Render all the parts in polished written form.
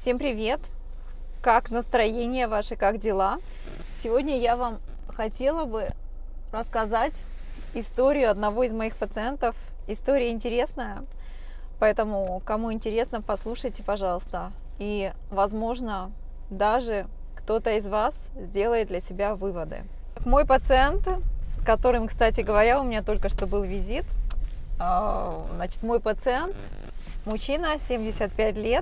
Всем привет! Как настроение ваше, как дела? Сегодня я вам хотела бы рассказать историю одного из моих пациентов. История интересная, поэтому кому интересно, послушайте, пожалуйста. И, возможно, даже кто-то из вас сделает для себя выводы. Мой пациент, с которым, кстати говоря, у меня только что был визит, значит, мой пациент, мужчина, 75 лет,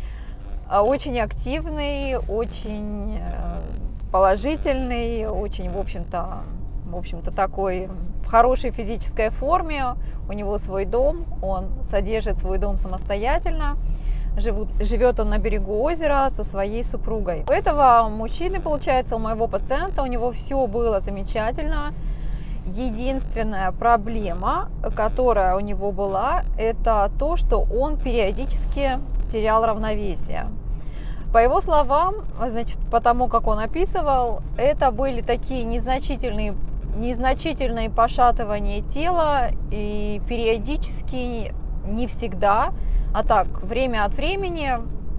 очень активный, очень положительный, очень, в общем-то, такой в хорошей физической форме. У него свой дом, он содержит свой дом самостоятельно. Живет он на берегу озера со своей супругой. У этого мужчины, получается, у моего пациента, у него все было замечательно. Единственная проблема, которая у него была, это то, что он периодически терял равновесие. По его словам, значит, по тому, как он описывал, это были такие незначительные пошатывания тела, и периодически, не всегда, а так, время от времени.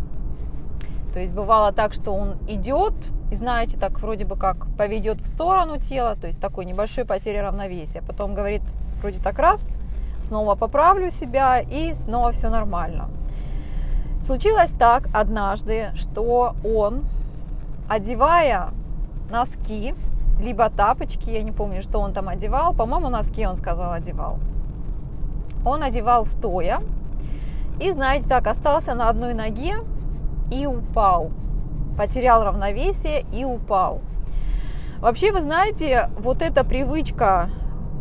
То есть бывало так, что он идет, и знаете, так вроде бы как поведет в сторону тела, то есть такой небольшой потери равновесия. Потом говорит, вроде так раз, снова поправлю себя, и снова все нормально. Случилось так однажды, что он, одевая носки, либо тапочки, я не помню, что он там одевал, по-моему, носки, он сказал, одевал. Он одевал стоя, и, знаете, так, остался на одной ноге и упал. Потерял равновесие и упал. Вообще, вы знаете, вот эта привычка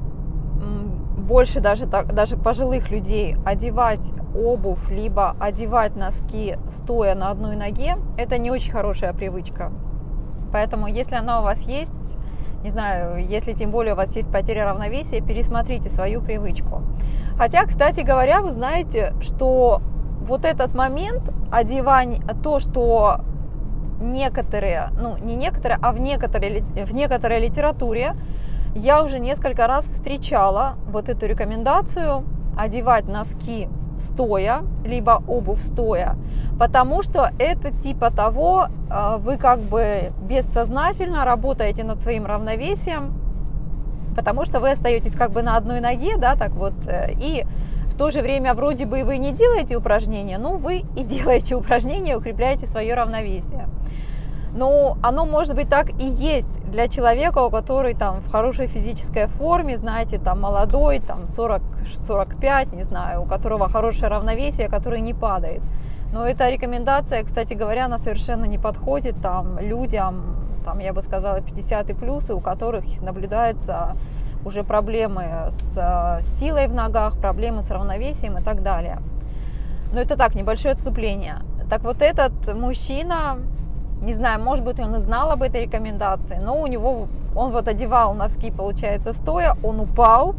больше даже пожилых людей одевать обувь, либо одевать носки стоя на одной ноге, это не очень хорошая привычка. Поэтому, если она у вас есть, не знаю, если тем более у вас есть потеря равновесия, пересмотрите свою привычку. Хотя, кстати говоря, вы знаете, что вот этот момент одевания, то, что некоторые, не некоторые, а в некоторой литературе я уже несколько раз встречала вот эту рекомендацию одевать носки стоя, либо обувь стоя, потому что это типа того, вы как бы бессознательно работаете над своим равновесием, потому что вы остаетесь как бы на одной ноге, да, так вот, и в то же время вроде бы вы не делаете упражнения, но вы и делаете упражнения, укрепляете свое равновесие. Но оно может быть так и есть для человека, у которого там в хорошей физической форме, знаете, там молодой, там 40-45, не знаю, у которого хорошее равновесие, который не падает. Но эта рекомендация, кстати говоря, она совершенно не подходит там людям, там, я бы сказала, 50 и плюс, у которых наблюдаются уже проблемы с силой в ногах, проблемы с равновесием и так далее. Но это так, небольшое отступление. Так вот этот мужчина, не знаю, может быть, он и знал об этой рекомендации, но он вот одевал носки, получается, стоя, он упал,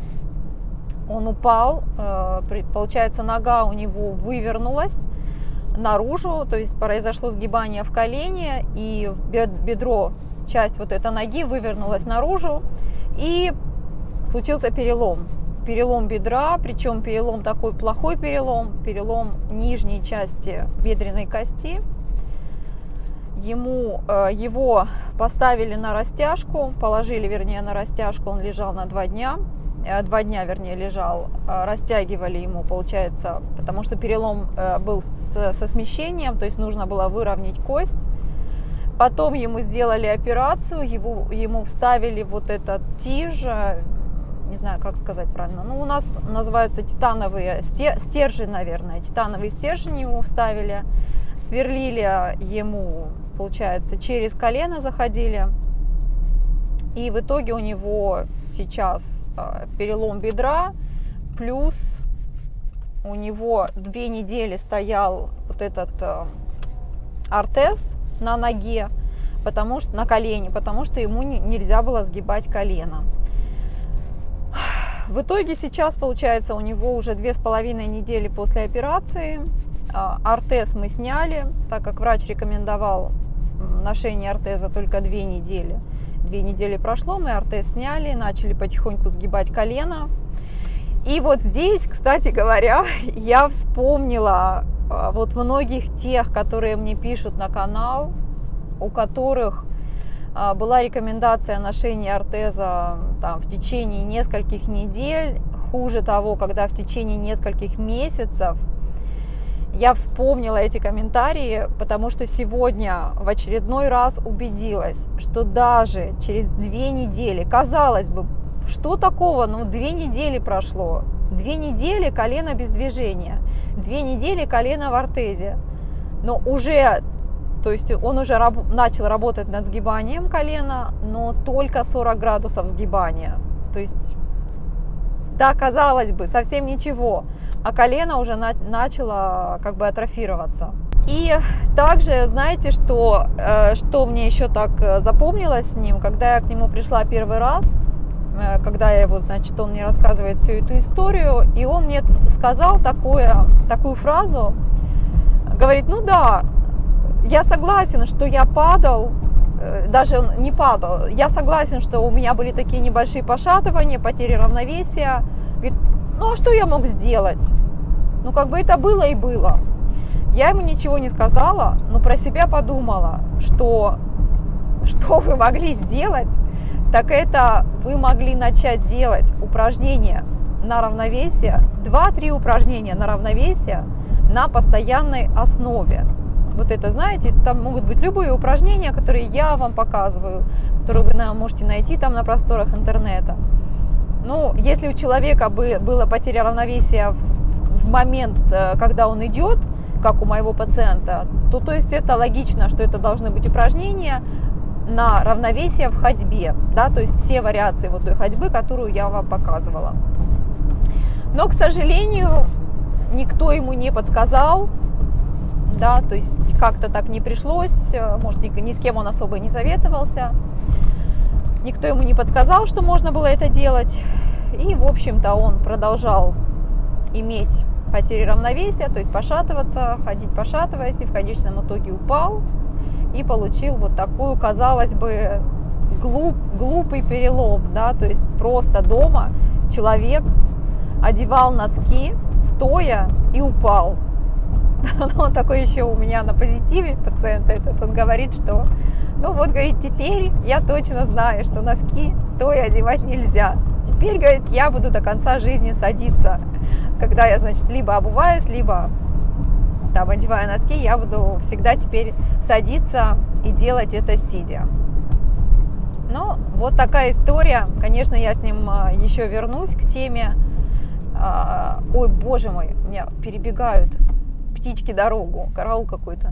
получается, нога у него вывернулась наружу, то есть произошло сгибание в колене, и бедро, часть вот этой ноги вывернулась наружу, и случился перелом бедра, причем перелом такой плохой перелом нижней части бедренной кости. Его поставили на растяжку, положили, на растяжку, он лежал на 2 дня. 2 дня, лежал, растягивали ему, получается, потому что перелом был со смещением, то есть нужно было выровнять кость. Потом ему сделали операцию, ему вставили вот этот тиж, не знаю, как сказать правильно, у нас называются титановые стержни, наверное, титановые стержни ему вставили, сверлили ему, получается, через колено заходили. И в итоге у него сейчас перелом бедра, плюс у него 2 недели стоял вот этот ортез на ноге, на колене, потому что ему нельзя было сгибать колено. В итоге сейчас, получается, у него уже 2,5 недели после операции. Ортез мы сняли, так как врач рекомендовал ношение ортеза только 2 недели. 2 недели прошло, мы ортез сняли, начали потихоньку сгибать колено. И вот здесь, кстати говоря, я вспомнила вот многих тех, которые мне пишут на канал, у которых была рекомендация ношения ортеза там, в течение нескольких недель, хуже того, когда в течение нескольких месяцев. Я вспомнила эти комментарии, потому что сегодня в очередной раз убедилась, что даже через 2 недели, казалось бы, что такого, 2 недели прошло, 2 недели колено без движения, 2 недели колено в ортезе, но уже, то есть он уже начал работать над сгибанием колена, но только 40 градусов сгибания, то есть, да, казалось бы, совсем ничего, а колено уже начало как бы атрофироваться. И также, знаете, что мне еще так запомнилось с ним, когда я к нему пришла первый раз, когда я его, значит, он мне рассказывает всю эту историю, и он мне сказал такую фразу, говорит, ну да, я согласен, что я падал, даже он не падал, я согласен, что у меня были такие небольшие пошатывания, потери равновесия, говорит, ну а что я мог сделать? Ну как бы это было и было. Я ему ничего не сказала, но про себя подумала, что вы могли сделать, так это вы могли начать делать упражнения на равновесие, 2-3 упражнения на равновесие на постоянной основе. Вот это, знаете, там могут быть любые упражнения, которые я вам показываю, которые вы можете найти там на просторах интернета. Ну, если у человека была потеря равновесия в момент, когда он идет, как у моего пациента, то есть это логично, что это должны быть упражнения на равновесие в ходьбе, да, то есть все вариации вот той ходьбы, которую я вам показывала. Но, к сожалению, никто ему не подсказал, да, то есть как-то так не пришлось, может, ни с кем он особо не советовался, никто ему не подсказал, что можно было это делать, и, в общем-то, он продолжал иметь потери равновесия, то есть пошатываться, ходить пошатываясь, и в конечном итоге упал и получил вот такую, казалось бы, глупый перелом, да, то есть просто дома человек одевал носки стоя и упал. Он такой еще у меня на позитиве, пациент этот, он говорит, что, ну вот, говорит, теперь я точно знаю, что носки стоя одевать нельзя. Теперь, говорит, я буду до конца жизни садиться. Когда я, значит, либо обуваюсь, либо там одеваю носки, я буду всегда теперь садиться и делать это сидя. Ну, вот такая история. Конечно, я с ним еще вернусь к теме. Ой, боже мой, меня перебегают птички дорогу, караул какой-то.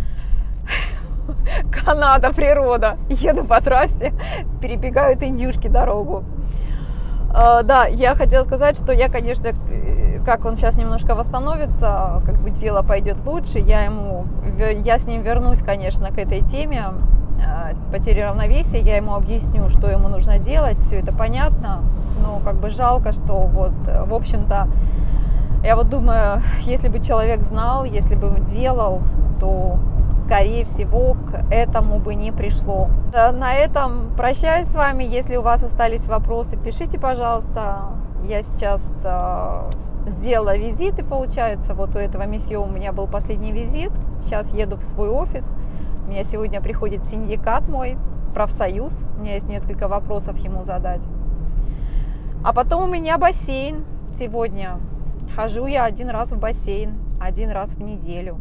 Канада, природа. Еду по трассе, перебегают индюшки дорогу. Да, я хотела сказать, что я, конечно, как он сейчас немножко восстановится, как бы дело пойдет лучше, я с ним вернусь, конечно, к этой теме потери равновесия, я ему объясню, что ему нужно делать, все это понятно, но как бы жалко, что вот, в общем-то, я вот думаю, если бы человек знал, если бы делал, то, скорее всего, к этому бы не пришло. На этом прощаюсь с вами. Если у вас остались вопросы, пишите, пожалуйста. Я сейчас сделала визиты, получается. Вот у этого месье у меня был последний визит. Сейчас еду в свой офис. У меня сегодня приходит синдикат мой, профсоюз. У меня есть несколько вопросов ему задать. А потом у меня бассейн сегодня. Хожу я 1 раз в бассейн, 1 раз в неделю.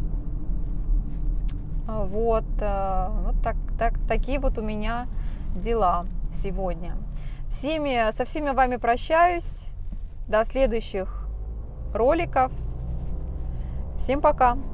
Вот такие вот у меня дела сегодня. Со всеми вами прощаюсь. До следующих роликов. Всем пока!